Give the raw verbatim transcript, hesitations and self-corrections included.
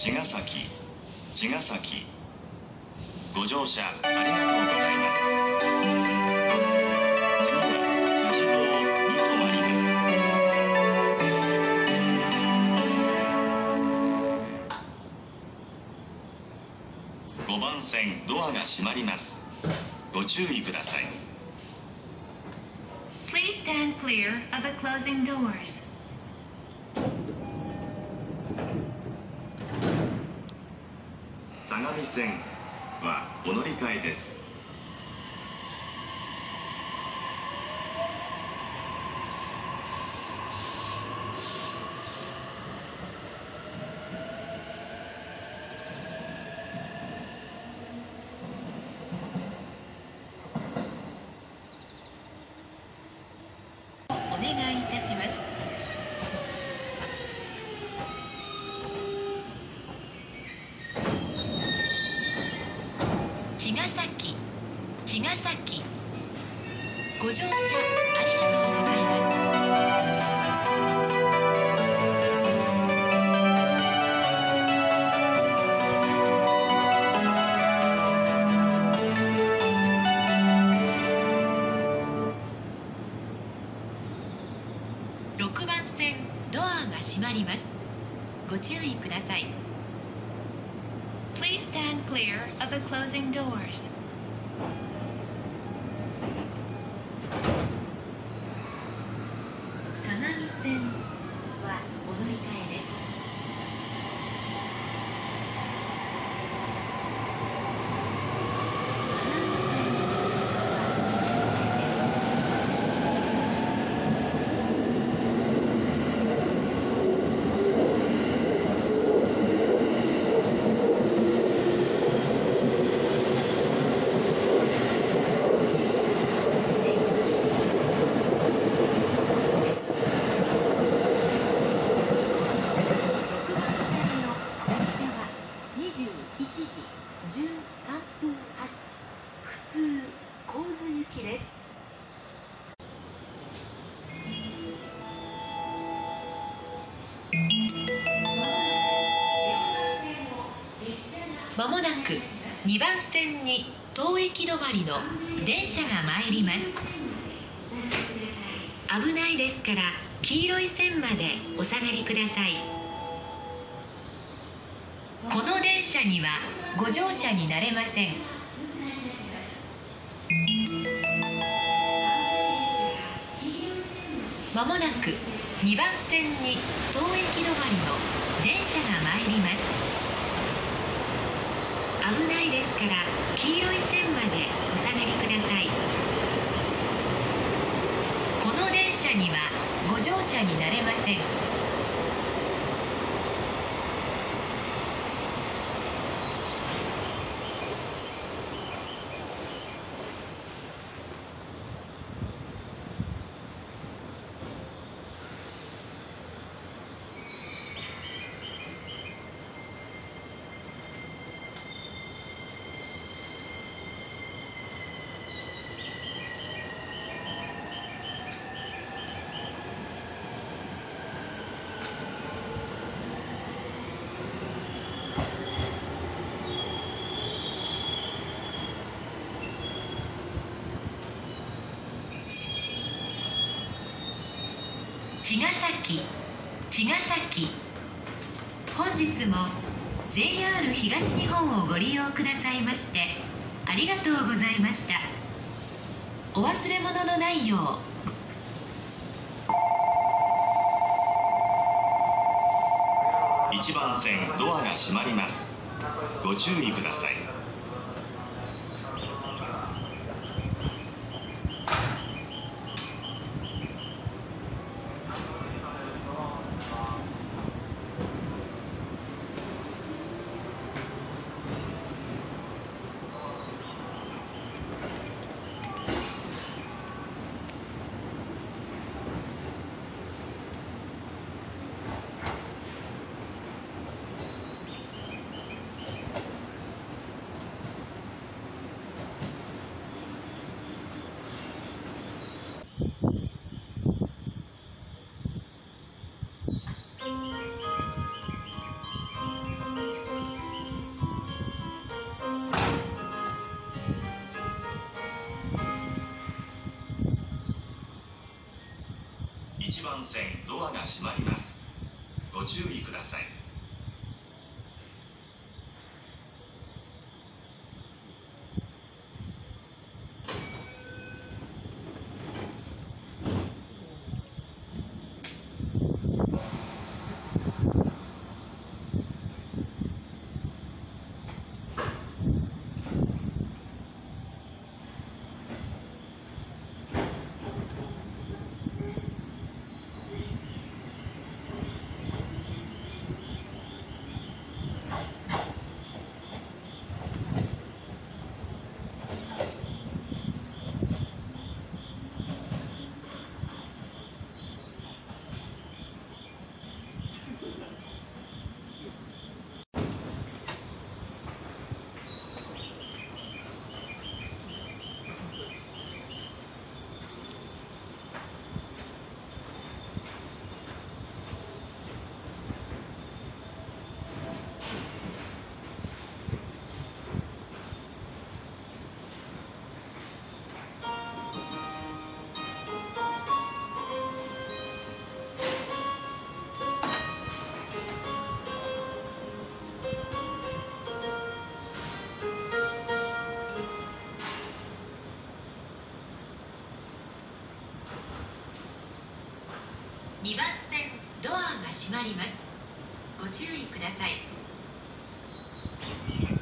茅ヶ崎、茅ヶ崎。ご乗車ありがとうございます。次は辻堂に停まります。ごばん線ドアが閉まります。ご注意ください。 Please stand clear of the closing doors. 相模線はお乗り換えです。 お願いいたします。茅ヶ崎、茅ヶ崎。ご乗車ありがとうございます。ろくばん線ドアが閉まります。ご注意ください。Please stand clear of the closing doors. 相模線はお乗り換えです。まもなくにばん線に当駅止まりの電車が参ります。危ないですから黄色い線までお下がりください。この電車にはご乗車になれません。まもなくにばん線に当駅止まりの電車が参ります。危ないですから黄色い線までお下がりください。この電車にはご乗車になれません。茅ヶ崎、茅ヶ崎。本日も ジェイアール 東日本をご利用くださいましてありがとうございました。お忘れ物のないよう。いちばん線ドアが閉まります。ご注意ください。 いちばん線ドアが閉まります。ご注意ください。 にばん線ドアが閉まります。ご注意ください。